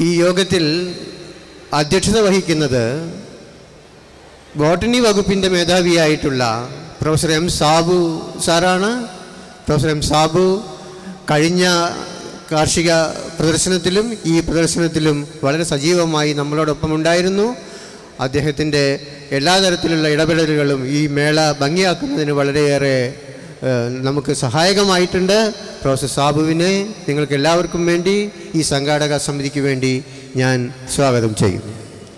ഈ യോഗത്തിൽ അധ്യക്ഷത വഹിക്കുന്നത് ബോട്ടണി വകുപ്പിൻ്റെ മേധാവിയായിട്ടുള്ള പ്രൊഫസർ എം സാബു സാറാണ്. പ്രൊഫസർ എം സാബു കഴിഞ്ഞ കാർഷിക പ്രദർശനത്തിലും ഈ പ്രദർശനത്തിലും വളരെ സജീവമായി നമ്മളോടൊപ്പം ഉണ്ടായിരുന്നു. അദ്ദേഹത്തിൻ്റെ എല്ലാ തരത്തിലുള്ള ഇടപെടലുകളും ഈ മേള ഭംഗിയാക്കുന്നതിന് വളരെയേറെ നമുക്ക് സഹായകമായിട്ടുണ്ട്. പ്രൊഫസർ സാബുവിനെ നിങ്ങൾക്ക് എല്ലാവർക്കും വേണ്ടി ഈ സംഘാടക സമിതിക്ക് വേണ്ടി ഞാൻ സ്വാഗതം ചെയ്യുന്നു.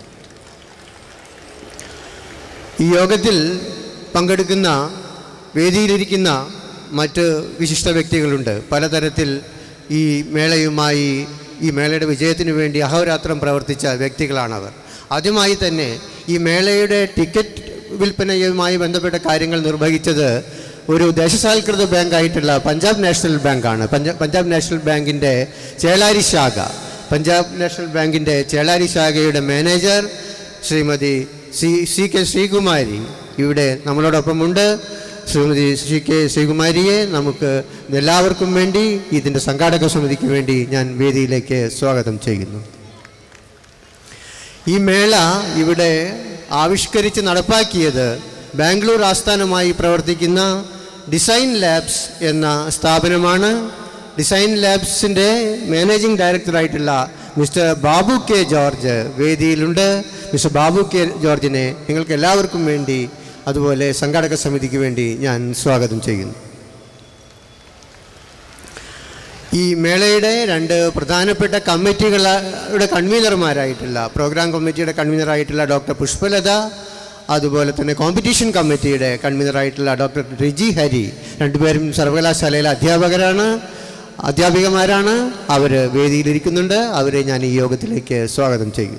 ഈ യോഗത്തിൽ പങ്കെടുക്കുന്ന വേദിയിലിരിക്കുന്ന മറ്റ് വിശിഷ്ട വ്യക്തികളുണ്ട്. പലതരത്തിൽ ഈ മേളയുമായി ഈ മേളയുടെ വിജയത്തിനു വേണ്ടി അഹോരാത്രം പ്രവർത്തിച്ച വ്യക്തികളാണവർ. ആദ്യമായി തന്നെ ഈ മേളയുടെ ടിക്കറ്റ് വിൽപ്പനയുമായി ബന്ധപ്പെട്ട കാര്യങ്ങൾ നിർവഹിച്ചത് ഒരു ദേശസാൽകൃത ബാങ്കായിട്ടുള്ള പഞ്ചാബ് നാഷണൽ ബാങ്കാണ്. പഞ്ചാബ് നാഷണൽ ബാങ്കിൻ്റെ ചേളാരി ശാഖ, പഞ്ചാബ് നാഷണൽ ബാങ്കിൻ്റെ ചേളാരി ശാഖയുടെ manager Shrimati C K Sreekumari ഇവിടെ നമ്മളോടൊപ്പമുണ്ട്. ശ്രീമതി സി കെ ശ്രീകുമാരിയെ നമുക്ക് എല്ലാവർക്കും വേണ്ടി ഇതിൻ്റെ സംഘാടക സമിതിക്ക് വേണ്ടി ഞാൻ വേദിയിലേക്ക് സ്വാഗതം ചെയ്യുന്നു. ഈ മേള ഇവിടെ ആവിഷ്കരിച്ച് നടപ്പാക്കിയത് ബാംഗ്ലൂർ ആസ്ഥാനമായി പ്രവർത്തിക്കുന്ന ഡിസൈൻ ലാബ്സ് എന്ന സ്ഥാപനമാണ്. ഡിസൈൻ ലാബ്സിൻ്റെ മാനേജിംഗ് ഡയറക്ടറായിട്ടുള്ള മിസ്റ്റർ ബാബു കെ ജോർജ് വേദിയിലുണ്ട്. മിസ്റ്റർ ബാബു കെ ജോർജിനെ നിങ്ങൾക്ക് എല്ലാവർക്കും വേണ്ടി അതുപോലെ സംഘാടക സമിതിക്ക് വേണ്ടി ഞാൻ സ്വാഗതം ചെയ്യുന്നു. ഈ മേളയുടെ രണ്ട് പ്രധാനപ്പെട്ട കമ്മിറ്റികളുടെ കൺവീനർമാരായിട്ടുള്ള പ്രോഗ്രാം കമ്മിറ്റിയുടെ കൺവീനറായിട്ടുള്ള ഡോക്ടർ പുഷ്പലത, അതുപോലെ തന്നെ കോമ്പറ്റീഷൻ കമ്മിറ്റിയുടെ കൺവീനറായിട്ടുള്ള ഡോക്ടർ റിജി ഹരി, രണ്ടുപേരും സർവകലാശാലയിലെ അധ്യാപികമാരാണ്. അവർ വേദിയിലിരിക്കുന്നുണ്ട്. അവരെ ഞാൻ ഈ യോഗത്തിലേക്ക് സ്വാഗതം ചെയ്യും.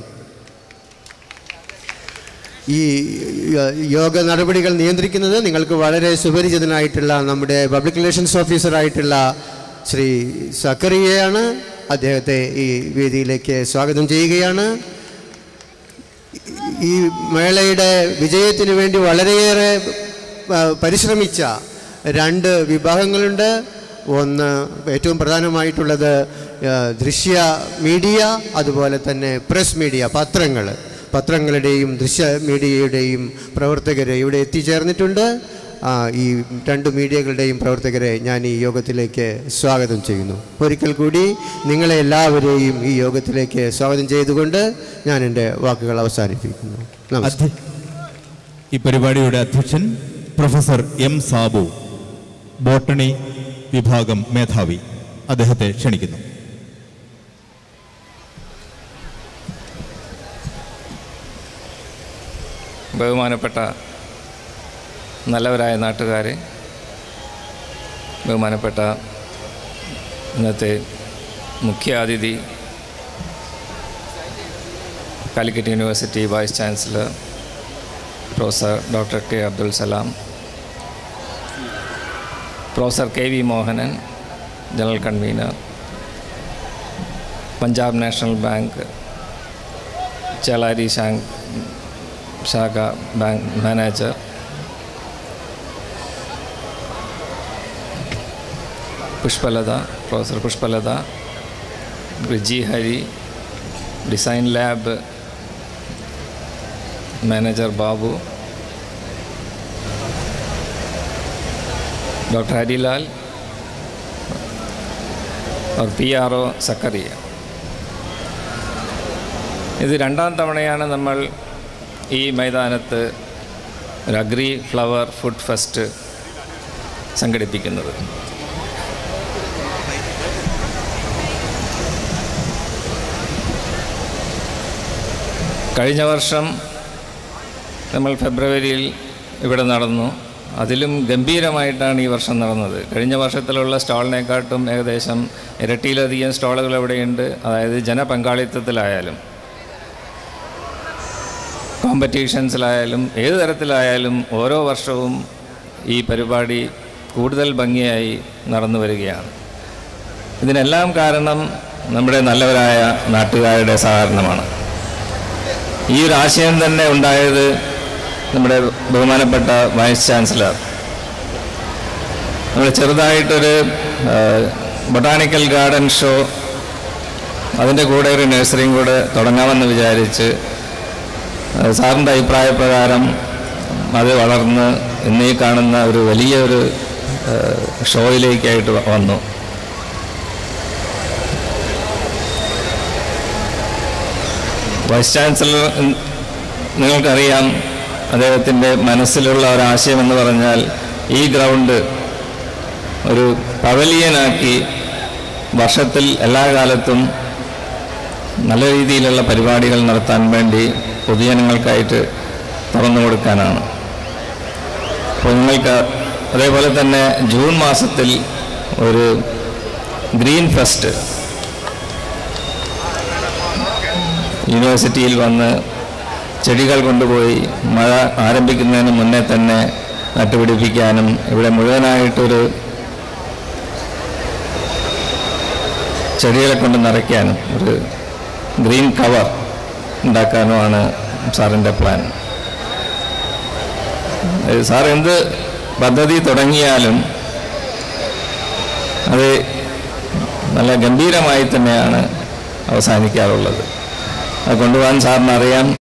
ഈ യോഗ നടപടികൾ നിയന്ത്രിക്കുന്നത് നിങ്ങൾക്ക് വളരെ സുപരിചിതനായിട്ടുള്ള നമ്മുടെ പബ്ലിക് റിലേഷൻസ് ഓഫീസറായിട്ടുള്ള ശ്രീ സക്കറിയയാണ്. അദ്ദേഹത്തെ ഈ വേദിയിലേക്ക് സ്വാഗതം ചെയ്യുകയാണ്. ഈ മേളയുടെ വിജയത്തിന് വേണ്ടി വളരെയേറെ പരിശ്രമിച്ച രണ്ട് വിഭാഗങ്ങളുണ്ട്. ഒന്ന് ഏറ്റവും പ്രധാനമായിട്ടുള്ളത് ദൃശ്യ മീഡിയ, അതുപോലെ തന്നെ പ്രസ് മീഡിയ, പത്രങ്ങളുടെയും ദൃശ്യ മീഡിയയുടെയും പ്രവർത്തകരെ ഇവിടെ എത്തിച്ചേർന്നിട്ടുണ്ട്. ഈ രണ്ട് മീഡിയകളുടെയും പ്രവർത്തകരെ ഞാൻ ഈ യോഗത്തിലേക്ക് സ്വാഗതം ചെയ്യുന്നു. ഒരിക്കൽ കൂടി നിങ്ങളെ എല്ലാവരെയും ഈ യോഗത്തിലേക്ക് സ്വാഗതം ചെയ്തുകൊണ്ട് ഞാൻ എൻ്റെ വാക്കുകൾ അവസാനിപ്പിക്കുന്നു. ഈ പരിപാടിയുടെ അധ്യക്ഷൻ പ്രൊഫസർ എം സാബു, ബോട്ടണി വിഭാഗം മേധാവി, അദ്ദേഹത്തെ ക്ഷണിക്കുന്നു. ബഹുമാനപ്പെട്ട നല്ലവരായ നാട്ടുകാരെ, ബഹുമാനപ്പെട്ട ഇന്നത്തെ മുഖ്യാതിഥി Calicut university vice chancellor professor doctor K Abdul Salam, professor K V Mohanan, general convener, Punjab national bank Chelari ശാഖ bank manager, professor Pushpalatha, Riji Hari, design lab manager Babu, doctor Harilal और PRO സക്കറിയ. ഇത് രണ്ടാം തവണയാണ് നമ്മൾ ഈ മൈതാനത്ത് ഒരു അഗ്രി ഫ്ലവർ ഫുഡ് ഫെസ്റ്റ് സംഘടിപ്പിക്കുന്നത്. കഴിഞ്ഞ വർഷം നമ്മൾ ഫെബ്രുവരിയിൽ ഇവിടെ നടന്നു. അതിലും ഗംഭീരമായിട്ടാണ് ഈ വർഷം നടന്നത്. കഴിഞ്ഞ വർഷത്തിലുള്ള സ്റ്റാളിനെക്കാട്ടും ഏകദേശം ഇരട്ടിയിലധികം സ്റ്റാളുകൾ ഇവിടെയുണ്ട്. അതായത് ജനപങ്കാളിത്തത്തിലായാലും കോമ്പറ്റീഷൻസിലായാലും ഏത് തരത്തിലായാലും ഓരോ വർഷവും ഈ പരിപാടി കൂടുതൽ ഭംഗിയായി നടന്നു വരികയാണ്. ഇതിനെല്ലാം കാരണം നമ്മുടെ നല്ലവരായ നാട്ടുകാരുടെ സഹകരണമാണ്. ഈ ഒരു ആശയം തന്നെ ഉണ്ടായത് നമ്മുടെ ബഹുമാനപ്പെട്ട വൈസ് ചാൻസലർ നമ്മൾ ചെറുതായിട്ടൊരു ബൊട്ടാണിക്കൽ ഗാർഡൻ ഷോ അതിൻ്റെ കൂടെ ഒരു നഴ്സറിയും കൂടെ തുടങ്ങാമെന്ന് വിചാരിച്ച് സാറിൻ്റെ അഭിപ്രായപ്രകാരം അത് വളർന്ന് ഇന്നീ കാണുന്ന ഒരു വലിയൊരു ഷോയിലേക്കായിട്ട് വന്നു. വൈസ് ചാൻസലർ നിങ്ങൾക്കറിയാം, അദ്ദേഹത്തിൻ്റെ മനസ്സിലുള്ള ഒരാശയം എന്ന് പറഞ്ഞാൽ ഈ ഗ്രൗണ്ട് ഒരു പവലിയനാക്കി വർഷത്തിൽ എല്ലാ കാലത്തും നല്ല രീതിയിലുള്ള പരിപാടികൾ നടത്താൻ വേണ്ടി പൊതുജനങ്ങൾക്കായിട്ട് തുറന്നു കൊടുക്കാനാണ്. അപ്പോൾ നിങ്ങൾക്ക് അതേപോലെ തന്നെ ജൂൺ മാസത്തിൽ ഒരു ഗ്രീൻ ഫെസ്റ്റ് യൂണിവേഴ്സിറ്റിയിൽ വന്ന് ചെടികൾ കൊണ്ടുപോയി മഴ ആരംഭിക്കുന്നതിന് മുന്നേ തന്നെ നട്ടുപിടിപ്പിക്കാനും ഇവിടെ മുഴുവനായിട്ടൊരു ചെടികളെ കൊണ്ട് നിറയ്ക്കാനും ഒരു ഗ്രീൻ കവർ ഉണ്ടാക്കാനുമാണ് സാറിൻ്റെ പ്ലാൻ. സാർ എന്ത് പദ്ധതി തുടങ്ങിയാലും അത് നല്ല ഗംഭീരമായി തന്നെയാണ് അവസാനിക്കാറുള്ളത്. അത് കൊണ്ടുപോകാൻ സാറിനറിയാം.